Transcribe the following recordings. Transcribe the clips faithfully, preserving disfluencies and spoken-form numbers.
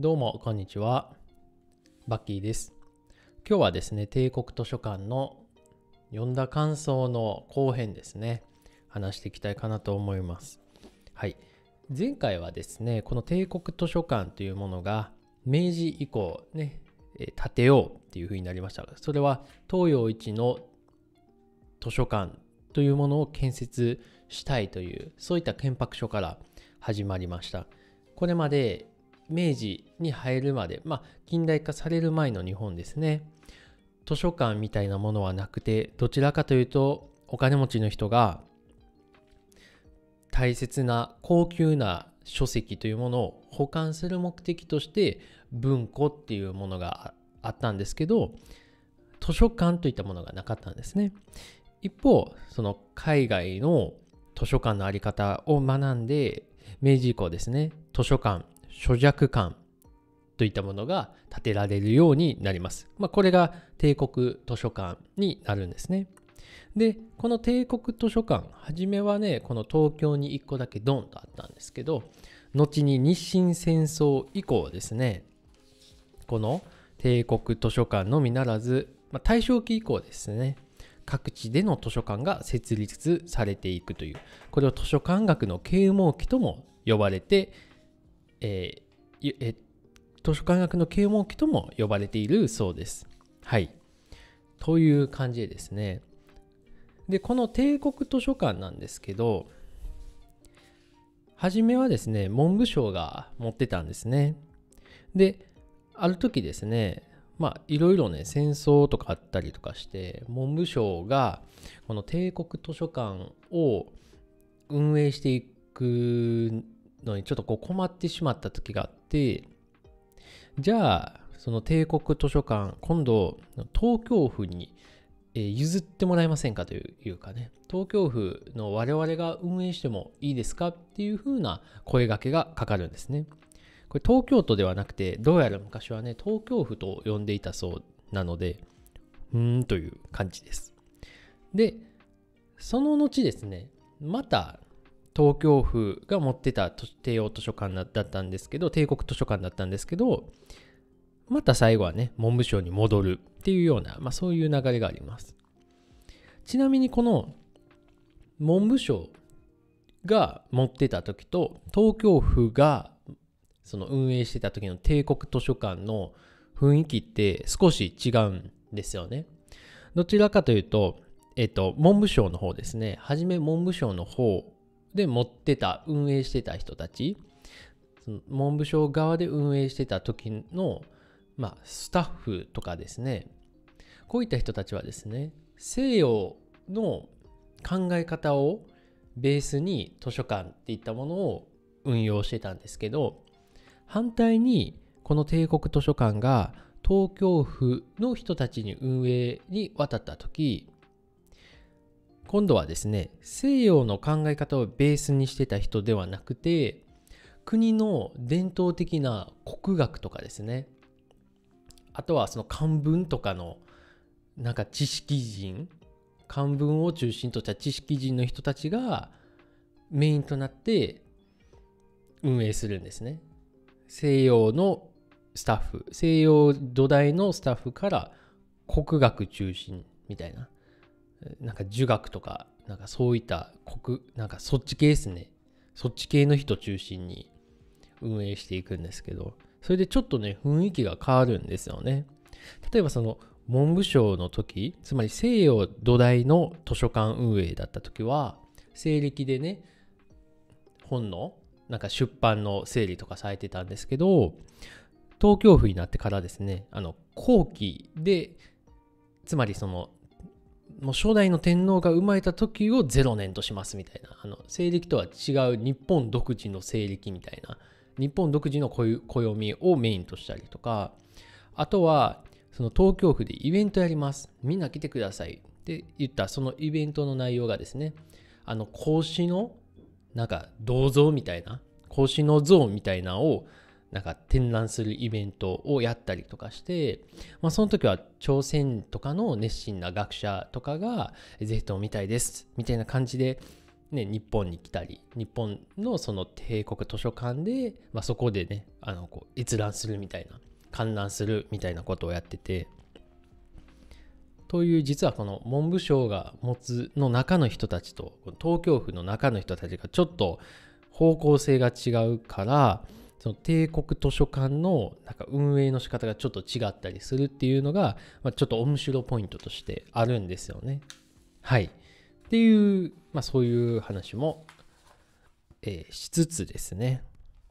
どうもこんにちは、バッキーです。今日はですね、帝国図書館の読んだ感想の後編ですね、話していきたいかなと思います。はい、前回はですね、この帝国図書館というものが明治以降ね、建てようっていうふうになりましたが、それは東洋一の図書館というものを建設したいという、そういった憲白書から始まりました。これまで明治に入るまで、まあ近代化される前の日本ですね、図書館みたいなものはなくて、どちらかというとお金持ちの人が大切な高級な書籍というものを保管する目的として文庫っていうものがあったんですけど、図書館といったものがなかったんですね。一方、その海外の図書館のあり方を学んで、明治以降ですね、図書館、書寂館といったものが建てられるようになります。まあ、これが帝国図書館になるんですね。で、この帝国図書館、初めはね、この東京にいっこだけドンとあったんですけど、後に日清戦争以降ですね、この帝国図書館のみならず、まあ、大正期以降ですね、各地での図書館が設立されていくという、これを図書館学の啓蒙期とも呼ばれて、えーえ図書館学の啓蒙期とも呼ばれているそうです。はい。という感じでですね。で、この帝国図書館なんですけど、初めはですね、文部省が持ってたんですね。で、ある時ですね、まあいろいろね、戦争とかあったりとかして、文部省がこの帝国図書館を運営していくのにちょっとこう困ってしまった時があって、じゃあその帝国図書館、今度東京府に譲ってもらえませんかというかね、東京府の我々が運営してもいいですかっていう風な声掛けがかかるんですね。これ東京都ではなくて、どうやら昔はね、東京府と呼んでいたそうなので、うーんという感じです。で、その後ですね、また東京府が持ってた帝王図書館だったんですけど、帝国図書館だったんですけど、また最後はね、文部省に戻るっていうような、まあそういう流れがあります。ちなみにこの文部省が持ってた時と、東京府がその運営してた時の帝国図書館の雰囲気って少し違うんですよね。どちらかというと、えっと、文部省の方ですね。はじめ文部省の方で持ってた、運営してた人たち、その文部省側で運営してた時の、まあ、スタッフとかですね、こういった人たちはですね、西洋の考え方をベースに図書館っていったものを運用してたんですけど、反対にこの帝国図書館が東京府の人たちに運営に渡った時、今度はですね、西洋の考え方をベースにしてた人ではなくて、国の伝統的な国学とかですね、あとはその漢文とかのなんか知識人、漢文を中心とした知識人の人たちがメインとなって運営するんですね。西洋のスタッフ、西洋土台のスタッフから国学中心みたいな、なんか儒学とか、なんかそういった国、なんかそっち系ですね。そっち系の人中心に運営していくんですけど、それでちょっとね、雰囲気が変わるんですよね。例えばその文部省の時、つまり西洋土台の図書館運営だった時は、西暦でね、本のなんか出版の整理とかされてたんですけど、東京府になってからですね、あの後期で、つまりそのもう初代の天皇が生まれた時をゼロ年としますみたいな、あの西暦とは違う日本独自の西暦みたいな、日本独自の暦をメインとしたりとか、あとはその東京府でイベントやります、みんな来てくださいって言ったそのイベントの内容がですね、あの孔子のなんか銅像みたいな、孔子の像みたいなのをなんか展覧するイベントをやったりとかして、まあ、その時は朝鮮とかの熱心な学者とかがぜひとも見たいですみたいな感じでね、日本に来たり、日本のその帝国図書館で、まあ、そこでね、あのこう閲覧するみたいな、観覧するみたいなことをやってて、という実はこの文部省が持つの中の人たちと東京府の中の人たちがちょっと方向性が違うから、その帝国図書館のなんか運営の仕方がちょっと違ったりするっていうのが、まあ、ちょっと面白ポイントとしてあるんですよね。はい。っていう、まあ、そういう話も、えーしつつですね、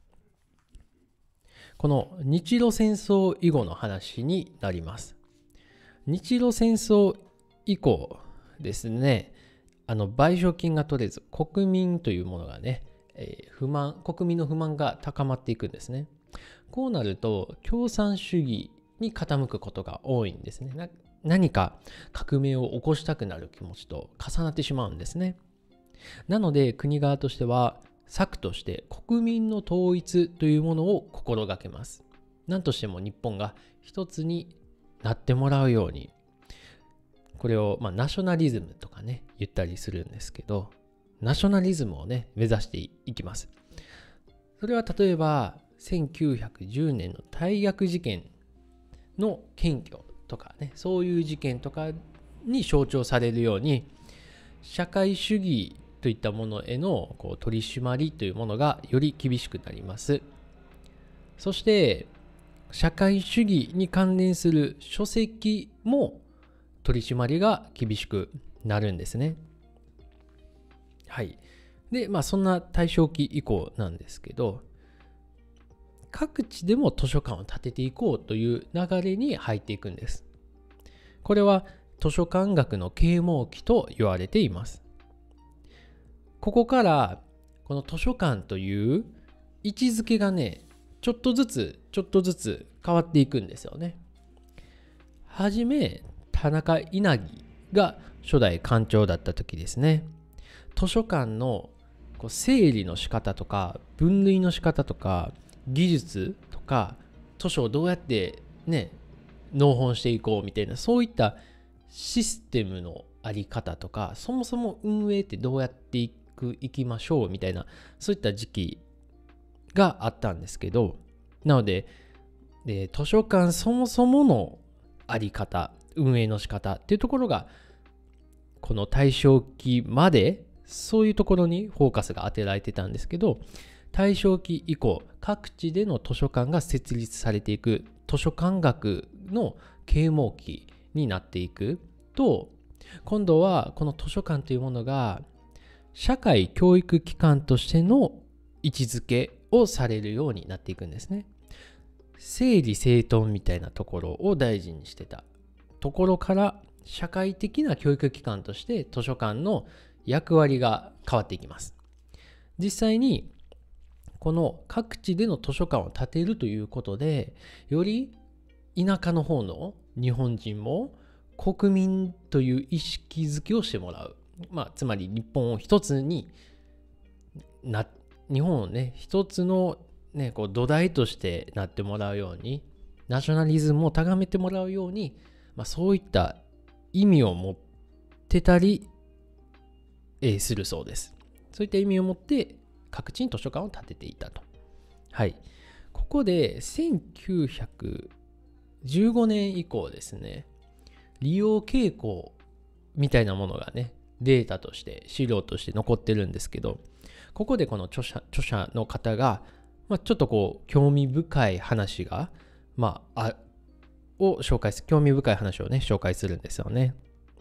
この日露戦争以後の話になります。日露戦争以降ですね、あの賠償金が取れず、国民というものがね、えー不満、国民の不満が高まっていくんですね。こうなると、共産主義に傾くことが多いんですね。な何か革命を起こしたくなる気持ちと重なってしまうんですね。なので、国側としては、策として国民の統一というものを心がけます。何としても日本が一つになってもらうように、これを、まあ、ナショナリズムとかね、言ったりするんですけど、ナショナリズムをね、目指していきます。それは例えば、せんきゅうひゃくじゅうねんの大逆事件の検挙とかね、そういう事件とかに象徴されるように、社会主義といったものへのこう取り締まりというものがより厳しくなります。そして、社会主義に関連する書籍も取り締まりが厳しくなるんですね。はい。で、まあそんな大正期以降なんですけど、各地でも図書館を建てていこうという流れに入っていくんです。これは図書館学の啓蒙期と言われています。ここからこの図書館という位置づけがね、ちょっとずつちょっとずつ変わっていくんですよね。はじめ田中稲城が初代館長だった時ですね、図書館のこう整理の仕方とか分類の仕方とか技術とか図書をどうやってね納本していこうみたいな、そういったシステムのあり方とか、そもそも運営ってどうやっていくいきましょうみたいな、そういった時期があったんですけど、なので、で図書館そもそものあり方、運営の仕方っていうところがこの大正期までそういうところにフォーカスが当てられてたんですけど、大正期以降各地での図書館が設立されていく図書館学の啓蒙期になっていくと、今度はこの図書館というものが社会教育機関としての位置づけをされるようになっていくんですね。整理整頓みたいなところを大事にしてたところから、社会的な教育機関として図書館の役割が変わっていきます。実際にこの各地での図書館を建てるということで、より田舎の方の日本人も国民という意識づけをしてもらう。まあ、つまり日本を一つにな、日本をね、一つのね、こう土台としてなってもらうように、ナショナリズムを高めてもらうように、まあ、そういった意味を持ってたり、えー、するそうです。そういった意味を持って各地に図書館を建てていたと。はい。ここでせんきゅうひゃくじゅうごねん以降ですね、利用傾向みたいなものがね、データとして資料として残ってるんですけど、ここでこの著者、著者の方が、まあ、ちょっとこう興味深い話が、まあ、あを紹介する、興味深い話をね、紹介するんですよね。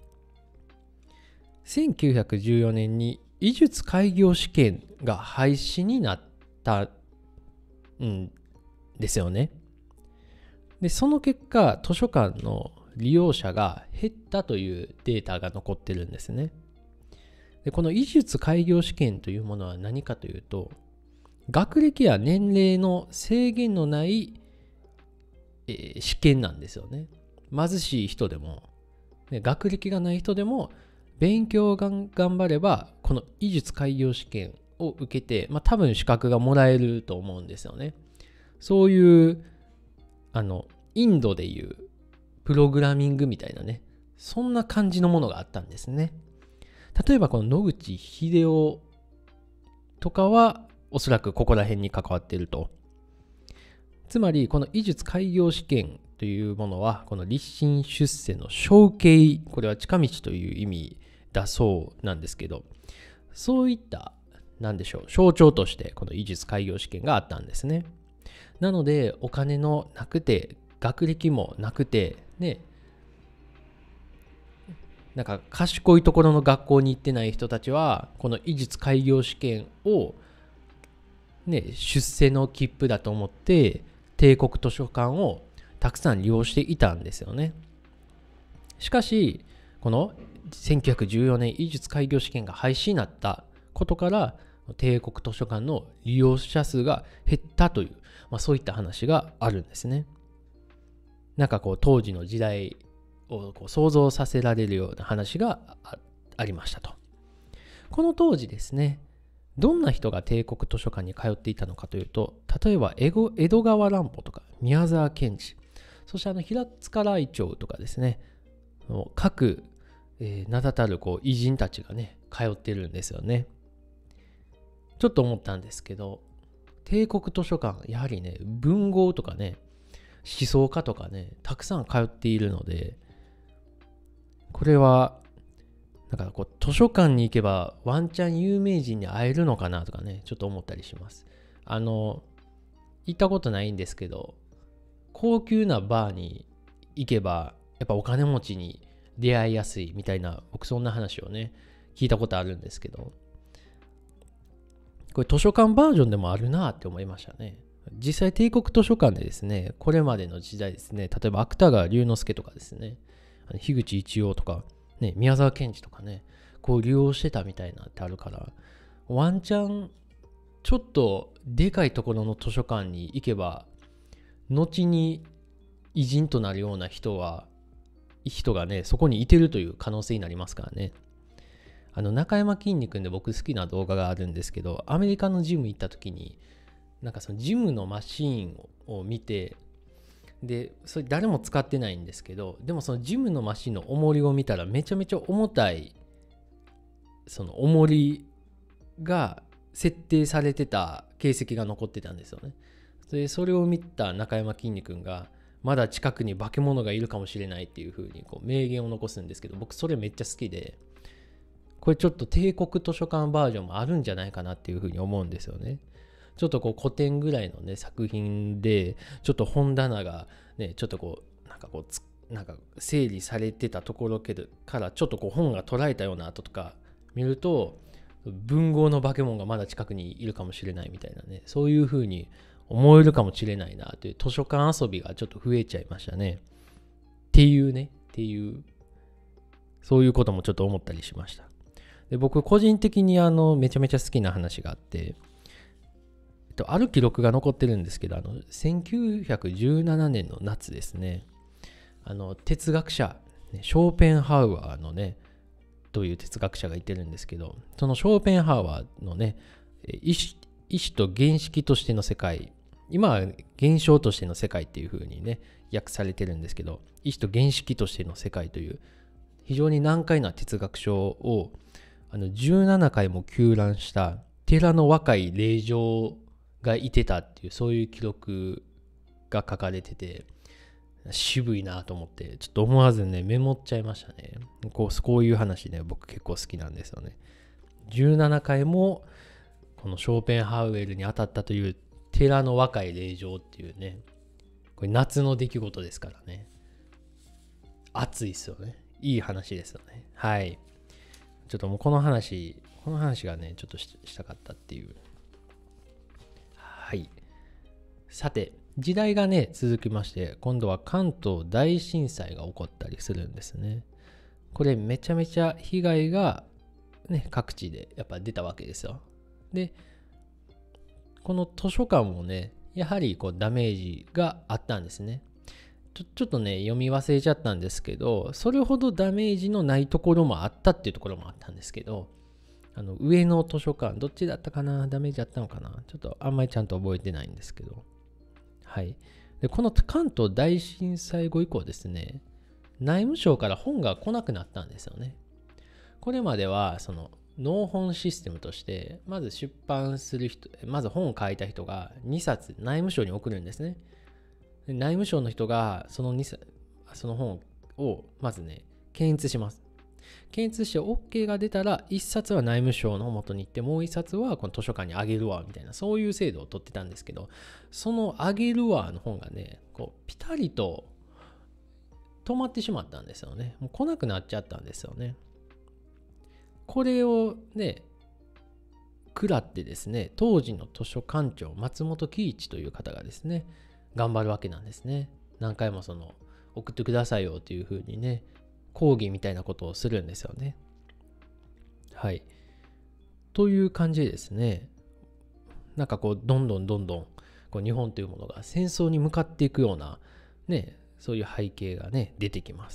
せんきゅうひゃくじゅうよねんに医術開業試験が廃止になったんですよね。で、その結果、図書館の利用者が減ったというデータが残ってるんですね。で、この医術開業試験というものは何かというと、学歴や年齢の制限のない、えー、試験なんですよね。貧しい人でも、ね、学歴がない人でも、勉強を頑張れば、この医術開業試験を受けて、まあ多分資格がもらえると思うんですよね。そういう、あの、インドでいうプログラミングみたいなね、そんな感じのものがあったんですね。例えばこの野口英世とかはおそらくここら辺に関わっていると。つまりこの医術開業試験というものはこの立身出世の承継、これは近道という意味だそうなんですけど、そういったなんでしょう象徴としてこの医術開業試験があったんですね。なのでお金のなくて学歴もなくてね、なんか賢いところの学校に行ってない人たちはこの医術開業試験をね出世の切符だと思って帝国図書館をたくさん利用していたんですよね。しかしこのせんきゅうひゃくじゅうよねん医術開業試験が廃止になったことから帝国図書館の利用者数が減ったという、まあ、そういった話があるんですね。なんかこう当時の時代をこう想像させられるような話が あ, ありましたと。この当時ですね、どんな人が帝国図書館に通っていたのかというと、例えば江戸川乱歩とか宮沢賢治、そしてあの平塚らいてうとかですね、各、えー、名だたるこう偉人たちがね通ってるんですよね。ちょっと思ったんですけど、帝国図書館やはりね文豪とかね思想家とかねたくさん通っているので、これはなんかこう図書館に行けばワンチャン有名人に会えるのかなとかねちょっと思ったりします。あの行ったことないんですけど、高級なバーに行けばやっぱお金持ちに出会いやすいみたいな、僕そんな話をね聞いたことあるんですけど、これ図書館バージョンでもあるなって思いましたね。実際帝国図書館でですね、これまでの時代ですね、例えば芥川龍之介とかですね、樋口一葉とか、ね、宮沢賢治とかね、こう利用してたみたいなってあるから、ワンチャンちょっとでかいところの図書館に行けば、後に偉人となるような人は、人がね、そこにいてるという可能性になりますからね。あの中山きんに君で僕好きな動画があるんですけど、アメリカのジム行った時に、なんかそのジムのマシーンを見て、でそれ誰も使ってないんですけど、でもそのジムのマシンの重りを見たらめちゃめちゃ重たいその重りが設定されてた形跡が残ってたんですよね。でそれを見た中山きんに君が、まだ近くに化け物がいるかもしれないっていう風にこう名言を残すんですけど、僕それめっちゃ好きで、これちょっと帝国図書館バージョンもあるんじゃないかなっていう風に思うんですよね。ちょっとこう古典ぐらいのね作品で、ちょっと本棚がねちょっとこうなんかこうつなんか整理されてたところからちょっとこう本が捉えたような跡とか見ると、文豪の化け物がまだ近くにいるかもしれないみたいなね、そういう風に思えるかもしれないなという図書館遊びがちょっと増えちゃいましたね。っていうねっていうそういうこともちょっと思ったりしました。で僕個人的にあのめちゃめちゃ好きな話があって、ある記録が残ってるんですけど、あのせんきゅうひゃくじゅうななねんの夏ですね、あの哲学者ショーペンハウアーのねという哲学者がいてるんですけど、そのショーペンハウアーのね意思、意思と原式としての世界、今は現象としての世界っていう風にね訳されてるんですけど、意思と原式としての世界という非常に難解な哲学書をあのじゅうななかいも糾弾した寺の若い令嬢がいてたっていう、そういう記録が書かれてて、渋いなと思ってちょっと思わずねメモっちゃいましたね。こう、こういう話ね僕結構好きなんですよね。じゅうななかいもこのショーペンハウエルに当たったという寺の若い令嬢っていうね、これ夏の出来事ですからね、熱いっすよね。いい話ですよね。はい、ちょっともうこの話この話がねちょっと し, したかったっていう。はい、さて時代がね続きまして、今度は関東大震災が起こったりするんですね。これめちゃめちゃ被害がね各地でやっぱ出たわけですよ。でこの図書館もねやはりこうダメージがあったんですね。ちょ, ちょっとね読み忘れちゃったんですけど、それほどダメージのないところもあったっていうところもあったんですけど、あの上野図書館どっちだったかな、ダメージあったのかな、ちょっとあんまりちゃんと覚えてないんですけど、はい。でこの関東大震災後以降ですね、内務省から本が来なくなったんですよね。これまではその納本システムとして、まず出版する人、まず本を書いた人がにさつ内務省に送るんですね。で内務省の人がそのにさつ、その本をまずね、検閲します。検閲して OK が出たら、いっさつは内務省の元に行って、もういっさつはこの図書館にあげるわ、みたいな、そういう制度を取ってたんですけど、そのあげるわの本がね、こうピタリと止まってしまったんですよね。もう来なくなっちゃったんですよね。これをね、食らってですね、当時の図書館長、松本喜一という方がですね、頑張るわけなんですね。何回もその、送ってくださいよっていうふうにね、抗議みたいなことをするんですよね。はい。という感じでですね、なんかこう、どんどんどんどん、こう日本というものが戦争に向かっていくような、ね、そういう背景がね、出てきます。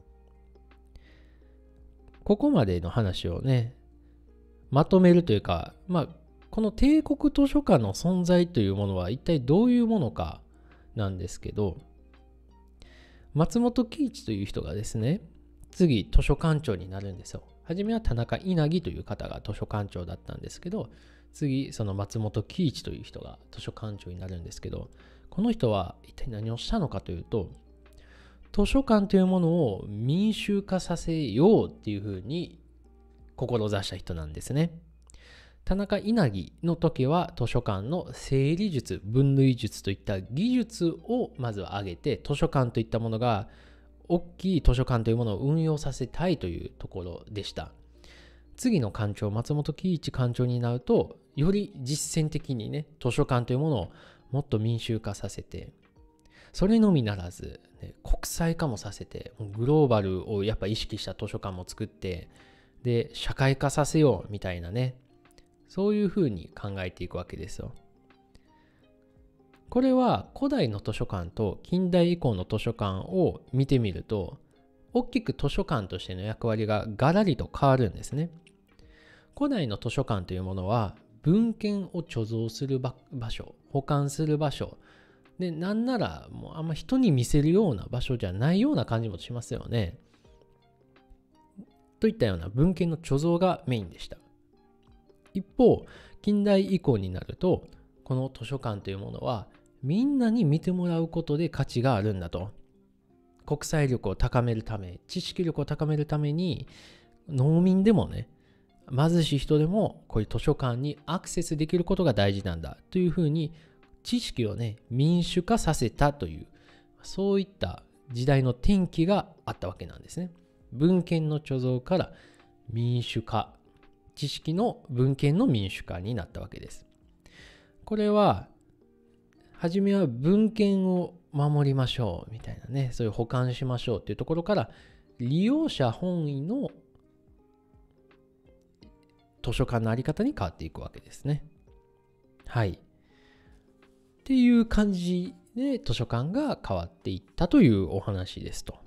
ここまでの話をね、まとめるというか、まあ、この帝国図書館の存在というものは一体どういうものかなんですけど、松本喜一という人がですね、次図書館長になるんですよ。はじめは田中稲城という方が図書館長だったんですけど、次その松本喜一という人が図書館長になるんですけど、この人は一体何をしたのかというと、図書館というものを民衆化させようっていうふうに志した人なんですね。田中稲城の時は図書館の整理術、分類術といった技術をまずは上げて、図書館といったものが大きい図書館というものを運用させたいというところでした。次の館長、松本喜一館長になると、より実践的にね、図書館というものをもっと民衆化させて、それのみならず、ね、国際化もさせて、グローバルをやっぱ意識した図書館も作って、で、社会化させようみたいなね、そういうふうに考えていくわけですよ。これは古代の図書館と近代以降の図書館を見てみると、大きく図書館としての役割がガラリと変わるんですね。古代の図書館というものは文献を貯蔵する場所、保管する場所で、なんならもうあんま人に見せるような場所じゃないような感じもしますよね。といったような文献の貯蔵がメインでした。一方、近代以降になると、この図書館というものはみんなに見てもらうことで価値があるんだと。国際力を高めるため、知識力を高めるために、農民でもね、貧しい人でもこういう図書館にアクセスできることが大事なんだというふうに、知識をね、民主化させたという、そういった時代の転機があったわけなんですね。文献の貯蔵から民主化、知識の文献の民主化になったわけです。これは、はじめは文献を守りましょうみたいなね、そういう保管しましょうっていうところから、利用者本位の図書館のあり方に変わっていくわけですね。はい。っていう感じで図書館が変わっていったというお話ですと。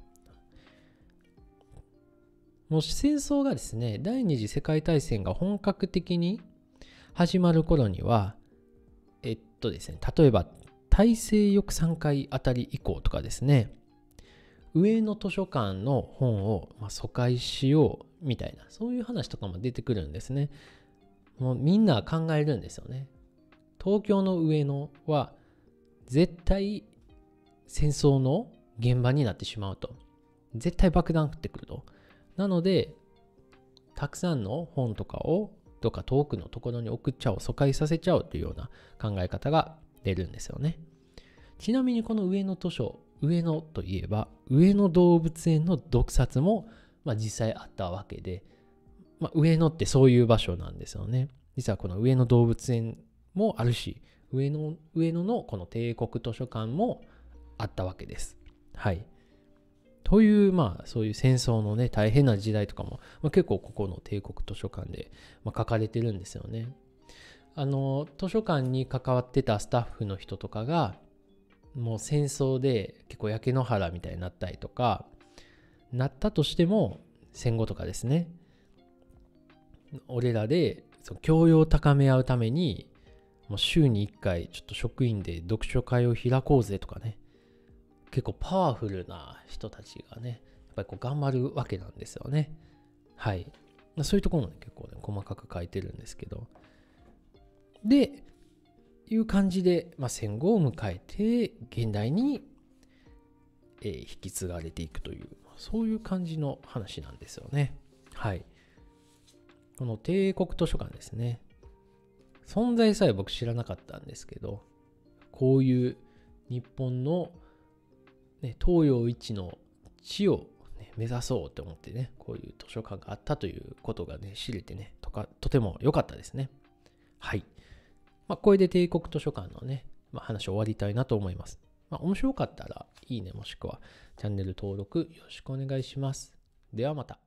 もし戦争がですね、第二次世界大戦が本格的に始まる頃には、えっとですね、例えば大西洋さんかいあたり以降とかですね、上野図書館の本をまあ疎開しようみたいな、そういう話とかも出てくるんですね。もうみんな考えるんですよね。東京の上野は絶対戦争の現場になってしまうと。絶対爆弾降ってくると。なので、たくさんの本とかをどっか遠くのところに送っちゃおう、疎開させちゃおうというような考え方が出るんですよね。ちなみにこの上野図書、上野といえば、上野動物園の毒殺も、まあ、実際あったわけで、まあ、上野ってそういう場所なんですよね。実はこの上野動物園もあるし、上野、上野のこの帝国図書館もあったわけです。はい。という、まあ、そういう戦争のね、大変な時代とかも、まあ、結構ここの帝国図書館で、まあ、書かれてるんですよね。あの、図書館に関わってたスタッフの人とかが、もう戦争で結構焼け野原みたいになったりとか、なったとしても、戦後とかですね、俺らでその教養を高め合うために、もう週にいっかいちょっと職員で読書会を開こうぜとかね、結構パワフルな人たちがね、やっぱりこう頑張るわけなんですよね。はい。 そういうところも、ね、結構ね、細かく書いてるんですけど。で、いう感じで、まあ、戦後を迎えて、現代に、えー、引き継がれていくという、そういう感じの話なんですよね。はい。この帝国図書館ですね。存在さえ僕知らなかったんですけど、こういう日本の、ね、東洋一の地を、ね、目指そうと思ってね、こういう図書館があったということがね、知れてね、とか、とても良かったですね。はい。まあ、これで帝国図書館のね、まあ、話終わりたいなと思います。まあ、面白かったらいいねもしくはチャンネル登録よろしくお願いします。ではまた。